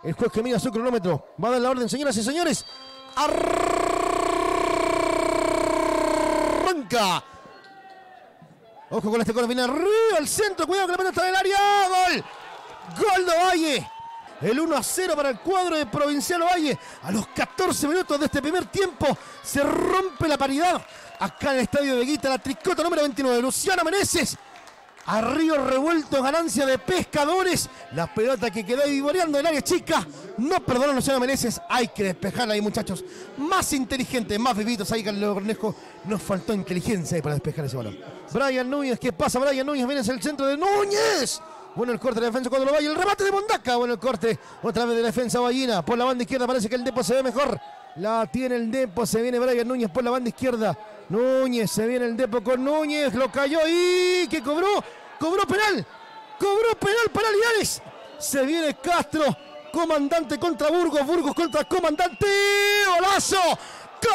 El juez que mira su cronómetro. Va a dar la orden, señoras y señores. Arranca. Ojo con este corner, viene arriba al centro. Cuidado que la pelota está en el área. Gol. Gol de Ovalle. El 1-0 para el cuadro de Provincial Ovalle. A los 14 minutos de este primer tiempo se rompe la paridad. Acá en el estadio de Guita, la tricota número 29. Luciano Meneses. A río revuelto, ganancia de Pescadores. La pelota que quedó vivoreando en el área chica. No perdonó Luciano Meneses. Hay que despejarla ahí, muchachos. Más inteligentes, más vivitos ahí, Carlos Cornejo. Nos faltó inteligencia ahí para despejar ese balón. Brian Núñez, ¿qué pasa? Brian Núñez viene hacia el centro de Núñez. Bueno el corte de la defensa cuando lo vaya. El remate de Mondaca. Bueno el corte otra vez de la defensa Ballina. Por la banda izquierda parece que el Depo se ve mejor. La tiene el Depo. Se viene Brian Núñez por la banda izquierda. Núñez, se viene el Depo con Núñez. Lo cayó y que cobró. Cobró penal. Cobró penal para Linares. Se viene Castro. Comandante contra Burgos. Burgos contra Comandante. ¡Golazo! ¡Gol!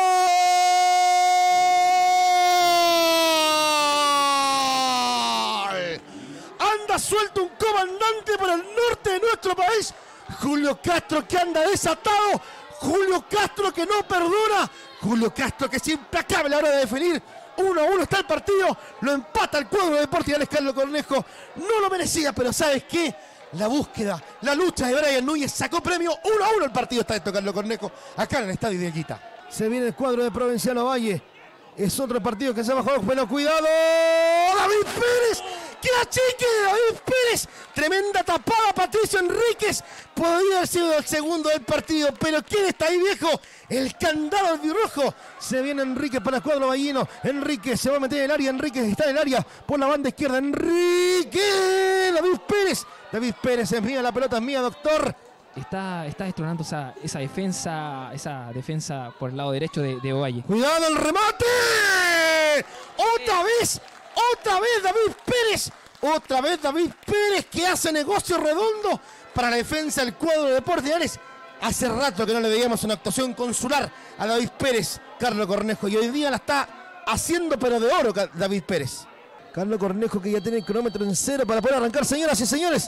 Anda suelto un comandante para el norte de nuestro país. Julio Castro que anda desatado. Julio Castro que no perdona. Julio Castro que es implacable a la hora de definir. 1-1 está el partido. Lo empata el cuadro de Deportes Carlos Cornejo. No lo merecía, pero ¿sabes qué? La búsqueda, la lucha de Brian Núñez sacó premio. 1-1 el partido está esto, Carlos Cornejo. Acá en el estadio de Guita. Se viene el cuadro de Provincial Ovalle. Es otro partido que se va a jugar. Pero cuidado. David Pérez. ¡Que achique David Pérez! Tremenda tapada Patricio Enríquez. Podría haber sido el segundo del partido. Pero ¿quién está ahí, viejo? El candado albirrojo. Se viene Enríquez para el cuadro vallino. Enríquez se va a meter en el área. Enríquez está en el área. Por la banda izquierda. Enríquez. David Pérez. David Pérez es mía. La pelota es mía, doctor. Está destronando esa defensa por el lado derecho de Ovalle. ¡Cuidado el remate! ¡Otra vez! ¡Otra vez David Pérez! ¡Otra vez David Pérez que hace negocio redondo para la defensa del cuadro de Deportes Linares! Hace rato que no le veíamos una actuación consular a David Pérez, Carlos Cornejo. Y hoy día la está haciendo pero de oro David Pérez. Carlos Cornejo que ya tiene el cronómetro en cero para poder arrancar, señoras y señores.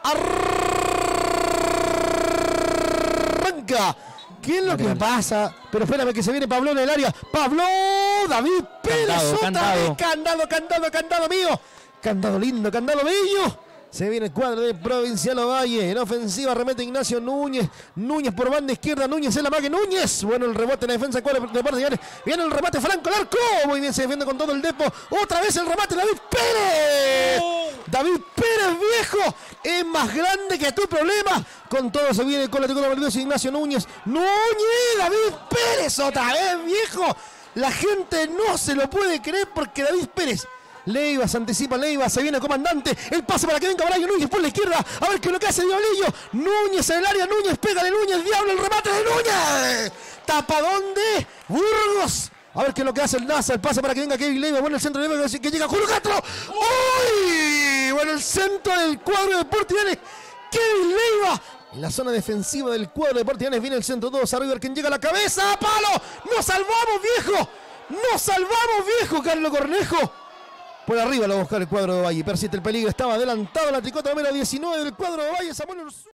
Arranca. ¿Qué es lo que pasa? Pero espérame que se viene Pablo en el área. ¡Pablo! ¡David Pérez! ¡Candado mío! Candado lindo, candado bello. Se viene el cuadro de Provincial Ovalle. En ofensiva remete Ignacio Núñez. Núñez por banda izquierda. Núñez en la mague. Núñez. Bueno, el rebote en la defensa del cuadro de Deportes Linares. Viene el remate Franco al arco. Muy bien, se defiende con todo el Depo. Otra vez el remate David Pérez. David Pérez, viejo. Es más grande que tu problema. Con todo se viene con la tricota valiosa Ignacio Núñez. Núñez, David Pérez. Otra vez, viejo. La gente no se lo puede creer porque David Pérez. Leiva, se anticipa Leiva, se viene el comandante, el pase para que venga Brian Núñez por la izquierda, a ver qué es lo que hace Diablillo, Núñez en el área, Núñez, pégale Núñez, Diablo, el remate de Núñez, tapadón de Burgos, a ver qué es lo que hace el NASA, el pase para que venga Kevin Leiva, bueno el centro de Leiva que llega Julio Castro, ¡uy! Bueno el centro del cuadro de Deportes Linares, Kevin Leiva, en la zona defensiva del cuadro de Deportes Linares viene el centro, todos arriba, quien llega a la cabeza, ¡palo! ¡Nos salvamos, viejo! ¡Nos salvamos, viejo, Carlos Cornejo! Por arriba lo va a buscar el cuadro de Ovalle. Persiste el peligro. Estaba adelantado la tricota número 19 del cuadro de Ovalle. Samuel Urzúa.